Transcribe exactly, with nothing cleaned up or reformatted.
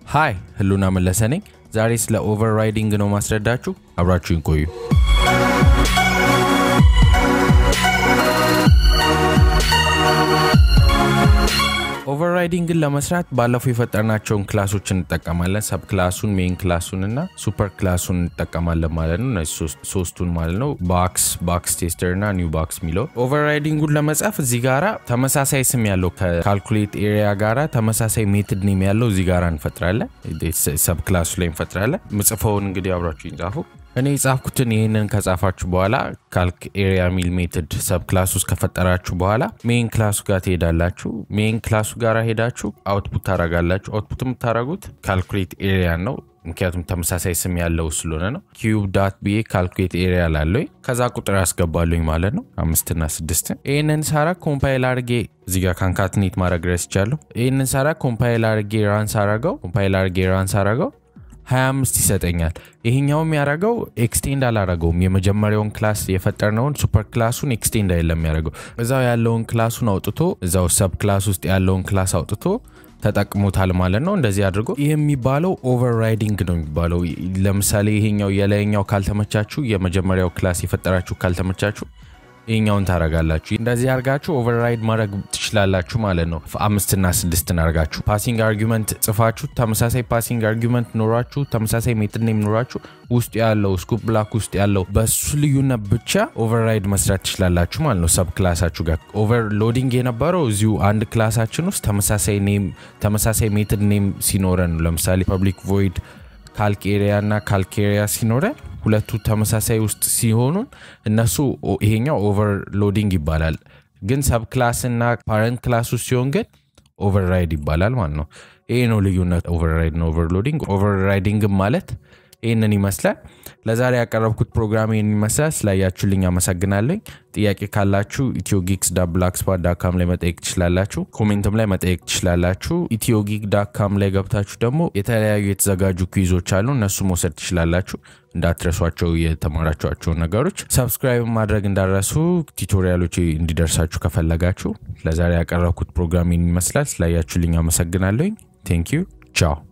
ሃይ ህሉና መለሰ ነኝ ዛሬ ስለ ኦቨርራይዲንግ ነው ማስረዳችሁ አብራችሁን ቆዩ ኦቨርራይዲንግ ለመስራት ባለፈው የፈጠርናቸውን ክላሶችን እንጠቀማለን ሰብ ክላሱን ሜን ክላሱን እና ሱፐር ክላሱን እንጠቀማለን ማለት ነው እነዚህ ሶስቱን ማለት ነው ቦክስ ቦክስ ቴስተር እና ኒው ቦክስ ሚሎ ኦቨርራይዲንጉን ለመጻፍ እዚህ ጋራ ተመሳሳይ ስም ያለው ከካልኩሌት ኤሪያ ጋራ ተመሳሳይ ሜተድ ኔም ያለው እዚህ ጋራ እንፈጥራለን ሰብ ክላሱ ላይ እንፈጥራለን ምጽፈውን እንግዲህ አብራችሁ ይጻፉ እኔ ጻፍኩትን ይሄንን ከጻፋችሁ በኋላ ካልክ ኤሪያ ሚል ሜተድ ሰብ ክላስ ውስጥ ከፈጠራችሁ በኋላ ሜን ክላሱ ጋር ትሄዳላችሁ ሜን ክላሱ ጋር ሄዳችሁ አውትፑት ታረጋላችሁ አውትፑት የምታረጉት ካልኩሌት ኤሪያ ነው ምክንያቱም ተመሳሳይ ስም ያለው ስለሆነ ነው cube.ba ካልኩሌት ኤሪያ ላለው ከዛ ቁጥር አስገባለሁኝ ማለት ነው አምስት እና ስድስት ይሄንን ሳራ ኮምፓይል አርጌ እዚህ ጋር ካንካትኔት ማድረግ ረስቻለሁ ይሄንን ሳራ ኮምፓይል አርጌ ራን ሳራጋው ኮምፓይል አርጌ ራን ሳራጋው ሃያ አምስት ይሰጠኛል ይሄኛውም ያረጋው ኤክስቴንድ አላረጋውም የመጀመሪያውን ክላስ የፈጠርነውን ሱፐር ክላሱን ኤክስቴንድ አይደለም ያረጋው እዛው ያለውን ክላሱን አውጥቶ እዛው ሰብ ክላስ ውስጥ ያለውን ክላስ አውጥቶ ተጠቅሞታል ማለት ነው እንደዚህ አድርጎ ይሄ የሚባለው ኦቨርራይዲንግ ነው የሚባለው ለምሳሌ ይሄኛው የላይኛው ካልተመቻችሁ የመጀመሪያው ክላስ የፈጠራችሁ ካልተመቻችሁ ይሄኛውን ታረጋላችሁ እንደዚህ አርጋችሁ ኦቨርራይድ ማድረግ ትችላላችሁ ማለት ነው አምስት እና ስድስት አርጋችሁ ፓሲንግ አርጊውመንት ጽፋችሁ ተመሳሳይ ፓሲንግ አርጊውመንት ኖራችሁ ተመሳሳይ ሜተድ ኔም ኖራችሁ ውስጥ ያለው ስኩፕ ብላክ ውስጥ ያለው በሱ ልዩነት ብቻ ኦቨርራይድ መስራት ትችላላችሁ ማለት ነው ሰብ ክላሳችሁ ጋር ኦቨርሎዲንግ የነበረው እዚሁ አንድ ክላሳችን ውስጥ ተመሳሳይ ኔም ተመሳሳይ ሜተድ ኔም ሲኖረን ለምሳሌ ፐብሊክ ቮይድ ካልክ ኤሪያ እና ካልክ ኤሪያ ሲኖረን ሁለቱ ተመሳሳይ ውስጥ ሲሆኑ እነሱ ይሄኛው ኦቨርሎዲንግ ይባላል ግን ሰብ ክላስ እና ፓረንት ክላስ ውስጥ ሲሆን ግን ኦቨርራይድ ይባላል ማለት ነው ይሄ ነው ልዩነት ኦቨርራይድ እና ኦቨርሎዲንግ ኦቨርራይዲንግ ማለት ይሄንን ይመስላል ለዛሬ ያቀረብኩት ፕሮግራም ይሄን ይመስላል ስላያችሁልኝ አመሰግናለሁ ጥያቄ ካላችሁ ኢትዮጊክስ ዳት ብላክስፖት ዳት ኮም ላይ መጠየቅ ትችላላችሁ ኮሜንትም ላይ መጠየቅ ትችላላችሁ ኢትዮጊክ ዳት ኮም ላይ ገብታችሁ ደግሞ የተለያዩ የተዘጋጁ ኩዊዞች አሉ እነሱ መውሰድ ትችላላችሁ እንዳትረሷቸው የተማራችኋቸው ነገሮች ሰብስክራይብ ማድረግ እንዳትረሱ ቱቶሪያሎች እንዲደርሳችሁ ከፈለጋችሁ ለዛሬ ያቀረብኩት ፕሮግራም ይሄን ይመስላል ስላያችሁልኝ አመሰግናለሁ ቴንክ ዩ ቻው